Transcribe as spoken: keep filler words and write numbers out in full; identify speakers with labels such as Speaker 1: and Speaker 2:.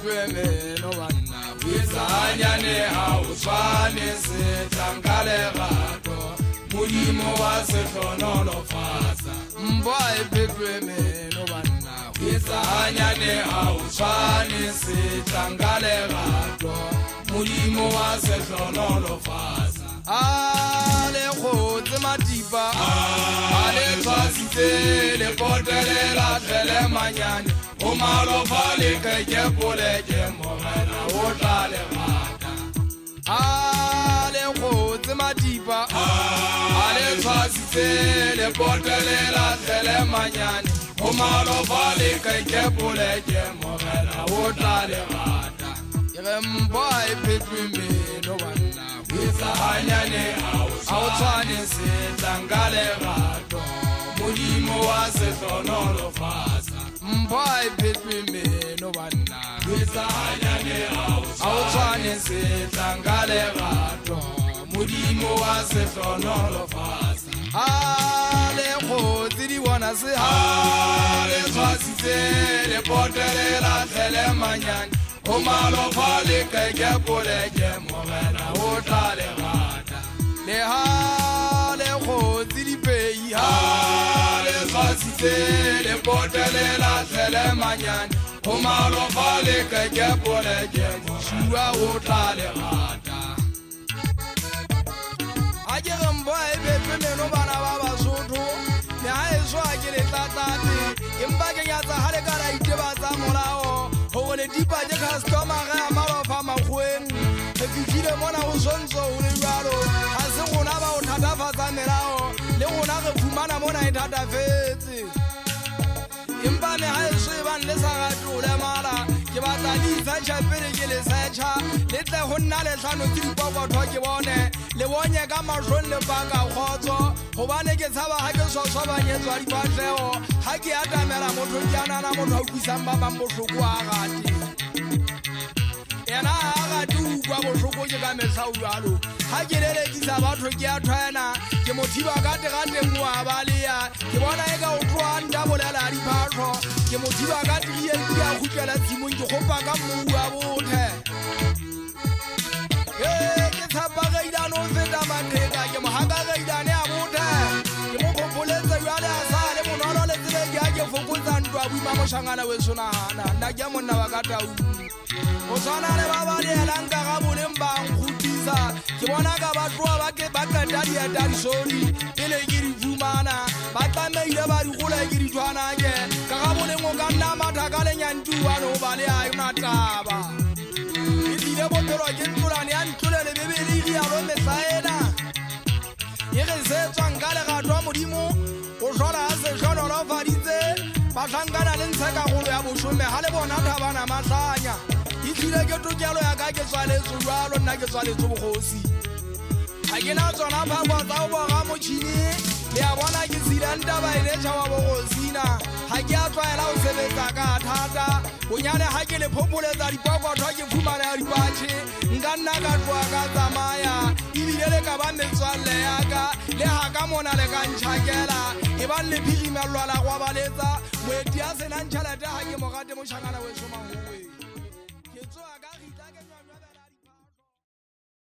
Speaker 1: pepe no banna Wizanya ne hauswane se tangale gato Mudimo wa se tonolo fasa Mboy pepe no banna Wizanya ne hauswane se tangale gato Mudimo wa se tonolo fasa Ale khotse matipa Ale twasitse le potele la tele manyane O malo fale ke ke pole ke morena o tla le mata Ale khotse matipa Ale twasitse le potele la tele manyane O malo fale ke ke pole ke morena o tla le mata Ire mboy pepe me no banna Wizanyane hauswane se tangale gato Mudimo wa se tonolo fasa Mboy pepe me no banna Wizanyane hauswane se tangale gato Mudimo wa se tonolo fasa Ale khotse di bona se Ale twasitse le potele la tele manyane O malo fale ke ke pole ke morena o tla le gata Le ha le khotse di pei ha Le twasitse le potele la tele manyane O malo fale ke ke pole ke morena o tla le gata Ake rembo e bepe meno bana ba basotho Le ha e swa ke le tlatlate Empa ke nyatsa ha le kara itebatsa molao Ho le dipa je customer ga marofa magweng e fitile mona go sonzo o le jalo ha se gona ba o thatafatsa melao le gona re fumana mona e thatafetse empa ne ha se ban le sa gatole mala ke batla di tsa chapele ke le searcha le tle go nna le tlhano ke dipoko tho ke bone le bonye ka mashon le baka khotso go bane ke tshaba ha ke so so banyetswa di batleo ha ke atamela motho ke ana na motho a kwisang ba bang bohloko a gati ena ga tu kwa bohloko ke ka mesau jalo ha ke lele ke sa batho ke a thwana ke mothiba ka tegante mo a balea ke bona e ka o tloanda bolela di phatho ke mothiba ka tiye ke a khutlela tsimong ke gopa ka mmu a bothe eh ke tsapa ga ida no feta mandeka ke mohaka ga ida ne a bothe ke mo khopoletse jale a sa le monolo le tsele ke a ke fokotsa ntwa buima mo shangana we sona na nna ke monna ba ka tau o sona le ba ba le langa ga boleng ba ngutisa ke bona ka ba tloa ba ke ba ka dadi ya dadi sori pele ke di fumana ba tlameile ba di gola ke di tshwana ke ka ga boleng o ka nna matha ka le nyantu wa no ba le a yona taba e dile bophelo ke ntolane ya ntole le bebele e ya lo metsaena e re se tswang ka le ga twa modimo o hlola se hlola lo faditse ba tlangana le ntsheka go ya boshome ha le bona thabana matlanya Itile ke tokelo ya ka ke tswaletse jwalo nna ke tswaletse bogosi ha ke na tsona ba ba tsa bo ga motšhini le a bona ke silanda ba ile tšhawa bogosina ha ke a tswaela o sebetsa ka thata bonyane ha ke le phopoletsa dipakwathwa ke fumana dibatšhe nka nna ka tloa ka tsamaya ebile le ka ba metswalle ya ka le ha ka mona le ka ntšhakela e ba le phirimellwa la go baletsa moeti a senang tšhelete ha ke mogate mošhangana we somagowe ke tsoa ka